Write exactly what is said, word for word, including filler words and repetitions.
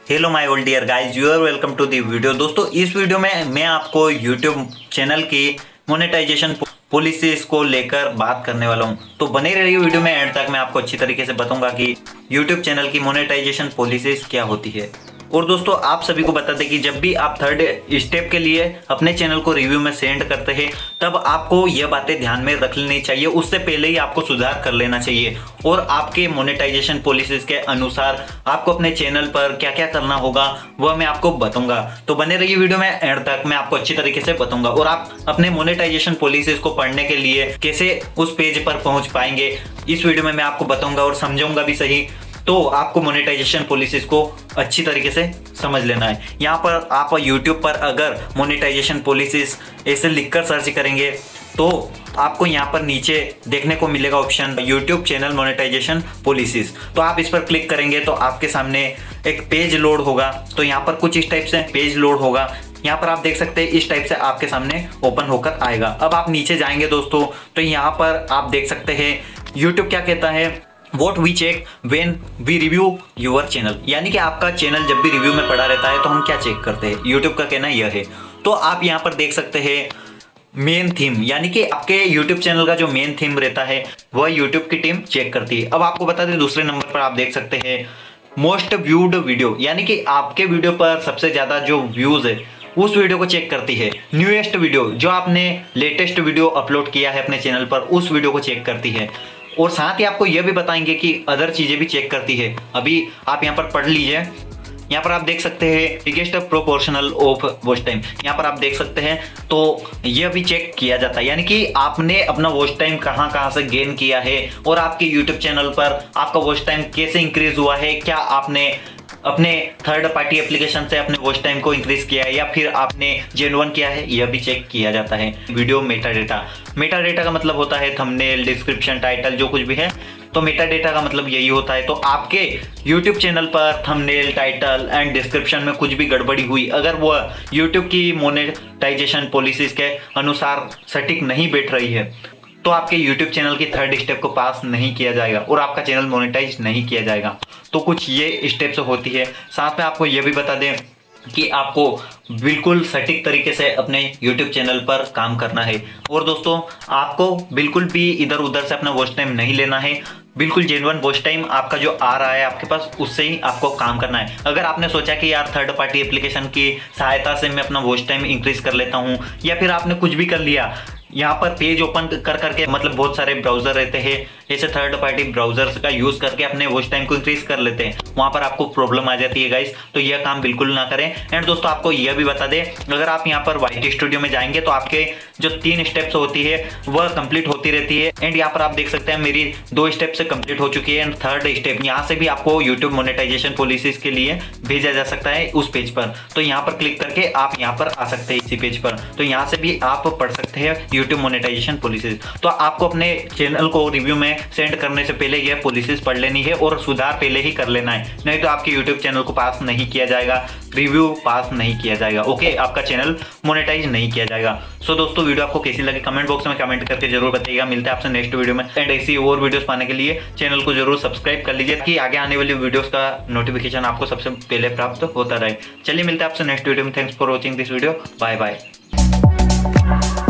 Hello my old dear guys, you are welcome to the video. दोस्तों, इस video में मैं आपको यूट्यूब चैनल की मोनेटाइजेशन पॉलिसीज को लेकर बात करने वाला हूं। तो बने रहिए वीडियो में एंड तक। मैं आपको अच्छी तरीके से बताऊंगा कि यूट्यूब चैनल की मोनेटाइजेशन पॉलिसीज क्या होती है। और दोस्तों, आप सभी को बता दें कि जब भी आप थर्ड स्टेप के लिए अपने चैनल को रिव्यू में सेंड करते हैं, तब आपको यह बातें ध्यान में रख लेनी चाहिए। उससे पहले ही आपको सुधार कर लेना चाहिए और आपके मोनेटाइजेशन पॉलिसीज के अनुसार आपको अपने चैनल पर क्या क्या करना होगा वह मैं आपको बताऊंगा। तो बने रहिए वीडियो में एंड तक, मैं आपको अच्छी तरीके से बताऊंगा। और आप अपने मोनेटाइजेशन पॉलिसीज को पढ़ने के लिए कैसे उस पेज पर पहुंच पाएंगे, इस वीडियो में मैं आपको बताऊंगा और समझाऊंगा भी सही। तो आपको मोनेटाइजेशन पॉलिसीज को अच्छी तरीके से समझ लेना है। यहाँ पर आप यूट्यूब पर अगर मोनेटाइजेशन पॉलिसीज ऐसे लिखकर सर्च करेंगे तो आपको यहाँ पर नीचे देखने को मिलेगा option YouTube channel monetisation policies. तो आप इस पर क्लिक करेंगे तो आपके सामने एक पेज लोड होगा। तो यहाँ पर कुछ इस टाइप से पेज लोड होगा। यहाँ पर आप देख सकते हैं इस टाइप से आपके सामने ओपन होकर आएगा। अब आप नीचे जाएंगे दोस्तों, तो यहाँ पर आप देख सकते हैं यूट्यूब क्या कहता है, what we check when we review your channel. यानी कि आपका चैनल जब भी रिव्यू में पड़ा रहता है तो हम क्या चेक करते हैं, यूट्यूब का कहना यह है। तो आप यहाँ पर देख सकते हैं मेन थीम, यानी कि आपके यूट्यूब चैनल का जो मेन थीम रहता है वह यूट्यूब की टीम चेक करती है। अब आपको बता दें, दूसरे नंबर पर आप देख सकते हैं मोस्ट व्यूड वीडियो, यानी कि आपके वीडियो पर सबसे ज्यादा जो व्यूज है उस वीडियो को चेक करती है। न्यूएस्ट वीडियो, जो आपने लेटेस्ट वीडियो अपलोड किया है अपने चैनल पर, उस वीडियो को चेक करती है। और साथ ही आपको यह भी बताएंगे कि अदर चीजें भी चेक करती है। अभी आप यहाँ पर पढ़ लीजिए। यहाँ पर आप देख सकते हैं biggest proportional of watch time, यहाँ पर आप देख सकते हैं। तो यह भी चेक किया जाता है, यानी कि आपने अपना वॉच टाइम कहाँ कहाँ से गेन किया है और आपके यूट्यूब चैनल पर आपका वॉच टाइम कैसे इंक्रीज हुआ है। क्या आपने अपने थर्ड पार्टी एप्लीकेशन से अपने वॉच टाइम को इंक्रीज किया है या फिर आपने जेन्युइन किया है, यह भी चेक किया जाता है। Video metadata, metadata का मतलब होता है थंबनेल, डिस्क्रिप्शन, टाइटल, जो कुछ भी है। तो मेटा डेटा का मतलब यही होता है। तो आपके यूट्यूब चैनल पर थंबनेल, टाइटल एंड डिस्क्रिप्शन में कुछ भी गड़बड़ी हुई, अगर वह यूट्यूब की मोनेटाइजेशन पॉलिसीज के अनुसार सटीक नहीं बैठ रही है, तो आपके YouTube चैनल की थर्ड स्टेप को पास नहीं किया जाएगा और आपका चैनल मोनेटाइज नहीं किया जाएगा। तो कुछ ये स्टेप्स होती है। साथ में आपको ये भी बता दें कि आपको बिल्कुल सटीक तरीके से अपने YouTube चैनल पर काम करना है। और दोस्तों, आपको बिल्कुल भी इधर उधर से अपना वॉच टाइम नहीं लेना है। बिल्कुल जेन्युइन वॉच टाइम आपका जो आ रहा है आपके पास, उससे ही आपको काम करना है। अगर आपने सोचा कि यार थर्ड पार्टी एप्लीकेशन की सहायता से मैं अपना वॉच टाइम इंक्रीज कर लेता हूँ, या फिर आपने कुछ भी कर लिया, यहाँ पर पेज ओपन कर करके, मतलब बहुत सारे ब्राउजर रहते हैं ऐसे थर्ड पार्टी ब्राउजर्स का यूज करके अपने वॉच टाइम को इंक्रीज कर लेते हैं, वहां पर आपको प्रॉब्लम आ जाती है गाइस। तो यह काम बिल्कुल ना करें। एंड दोस्तों, आपको यह भी बता दें, अगर आप यहाँ पर वाईटी स्टूडियो में जाएंगे तो आपके जो तीन स्टेप्स होती है वह कंप्लीट होती रहती है। एंड यहाँ पर आप देख सकते हैं मेरी दो स्टेप से कंप्लीट हो चुकी है। एंड थर्ड स्टेप, यहाँ से भी आपको यूट्यूब मोनेटाइजेशन पॉलिसीज के लिए भेजा जा सकता है उस पेज पर। तो यहाँ पर क्लिक करके आप यहाँ पर आ सकते हैं इसी पेज पर। तो यहाँ से भी आप पढ़ सकते हैं यूट्यूब मोनेटाइजेशन पॉलिसीज। तो आपको अपने चैनल को रिव्यू में सेंड करने से पहले यह पॉलिसीज पढ़ लेनी है और सुधार पहले ही कर लेना है, नहीं तो आपके यूट्यूब चैनल को पास नहीं किया जाएगा, रिव्यू पास नहीं किया जाएगा। ओके, आपका चैनल मोनेटाइज नहीं किया जाएगा। सो दोस्तों, वीडियो आपको कैसी लगी कमेंट बॉक्स में कमेंट करके जरूर बताइएगा। मिलते हैं आपसे नेक्स्ट वीडियो में। एंड ऐसी और वीडियोस पाने के लिए चैनल को जरूर सब्सक्राइब कर लीजिए कि आगे आने वाली वीडियोस का नोटिफिकेशन आपको सबसे पहले प्राप्त होता रहे। चलिए मिलते हैं आपसे नेक्स्ट वीडियो में। Thanks for watching this video. Bye bye.